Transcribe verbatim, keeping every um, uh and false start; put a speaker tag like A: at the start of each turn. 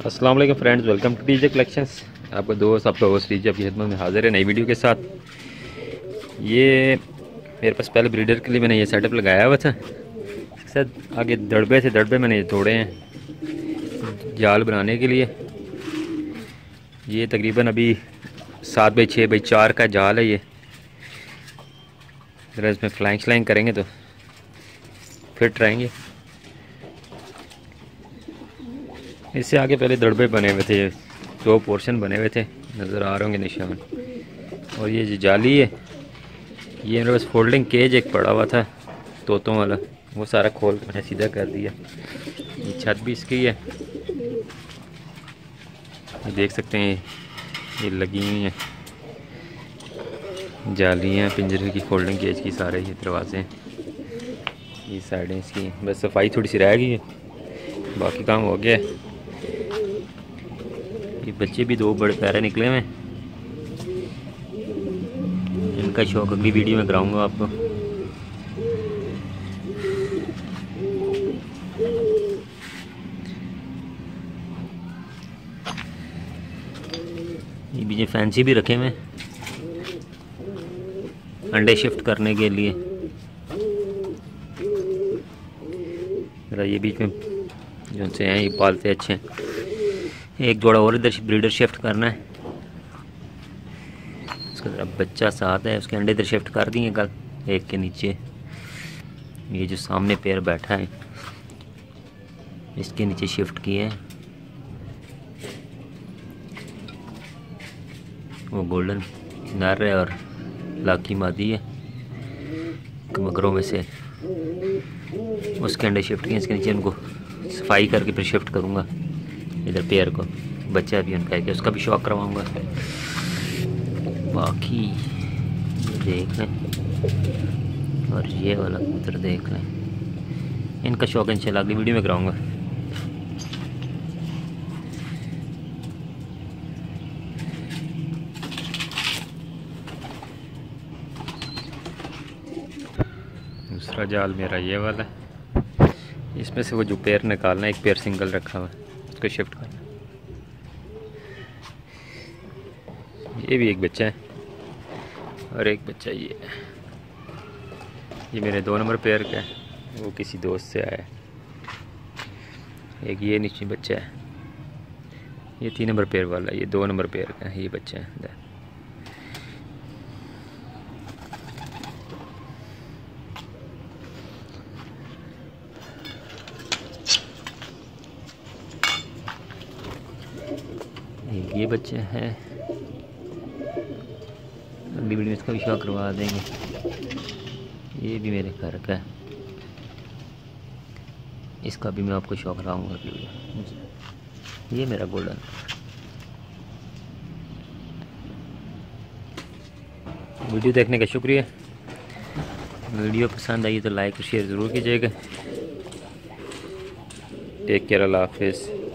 A: अस्सलाम वालेकुम friends, welcome to DJ collections. आपका दोस्त आपका होस्ट डीजे आपकी खिदमत में हाजिर है नई वीडियो के साथ। ये मेरे पास पहले ब्रीडर के लिए मैंने ये सेटअप लगाया हुआ था। इसके साथ आगे दड़बे थे, दड़बे मैंने ये तोड़े हैं जाल बनाने के लिए। ये तकरीबन अभी सात बाई छः बाई चार का जाल है। ये ज़रा इसमें फ्लाइंग श्लाइंग करेंगे तो फिट रहेंगे। इससे आगे पहले दड़बे बने हुए थे, दो पोर्शन बने हुए थे, नज़र आ रहे होंगे निशान। और ये जो जाली है, ये मेरे पास फोल्डिंग केज एक पड़ा हुआ था तोतों वाला, वो सारा खोल के मैंने सीधा कर दिया। ये छत भी इसकी है, ये देख सकते हैं, ये लगी हुई हैं जालियाँ पिंजरे की, फोल्डिंग केज की। सारे ये दरवाजे, ये साइडें इसकी, बस सफाई थोड़ी सी रह गई है, बाकी काम हो गया। ये बच्चे भी दो बड़े प्यारे निकले हुए, इनका शौक अगली वीडियो में कराऊंगा आपको। ये भी जो फैंसी भी रखे हुए अंडे शिफ्ट करने के लिए। जरा ये बीच में जो से हैं ये पालते अच्छे हैं। एक जोड़ा और इधर ब्रीडर शिफ्ट करना है, उसका ज़रा बच्चा साथ है, उसके अंडे इधर शिफ्ट कर दिए कल एक के नीचे। ये जो सामने पेयर बैठा है इसके नीचे शिफ्ट किए हैं। वो गोल्डन नर है और लाकी मादी है, मगरों में से उसके अंडे शिफ्ट किए। इसके नीचे उनको सफाई करके फिर शिफ्ट करूँगा इधर पेयर को। बच्चा भी उनका है कि उसका भी शौक करवाऊँगा। बाकी ये देख लें, और ये वाला कबूतर देख लें, इनका शौक इंशाल्लाह अगली वीडियो में कराऊँगा। दूसरा जाल मेरा ये वाला है, इसमें से वो जो पेयर निकालना है, एक पेयर सिंगल रखा हुआ है, उसको शिफ्ट करना। ये भी एक बच्चा है और एक बच्चा ये है। ये मेरे दो नंबर पेयर का है, वो किसी दोस्त से आया है। एक ये नीचे बच्चा है, ये तीन नंबर पेयर वाला, ये दो नंबर पेयर का है, ये बच्चा है। ये बच्चे हैं, अगली वीडियो में इसका भी शौक करवा देंगे। ये भी मेरे घर का है, इसका भी मैं आपको शौक कराऊंगा अगली वीडियो। ये मेरा गोल्डन। वीडियो देखने का शुक्रिया। वीडियो पसंद आई तो लाइक और शेयर ज़रूर कीजिएगा। टेक केयर, अल्लाह हाफिज़।